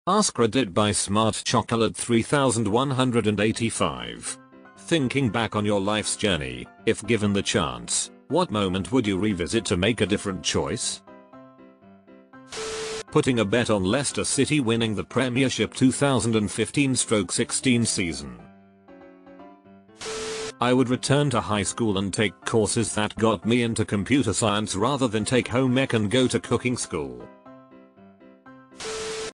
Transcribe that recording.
AskReddit by Smart Chocolate 3185. Thinking back on your life's journey, if given the chance, what moment would you revisit to make a different choice? Putting a bet on Leicester City winning the Premiership 2015/16 season. I would return to high school and take courses that got me into computer science rather than take home ec and go to cooking school.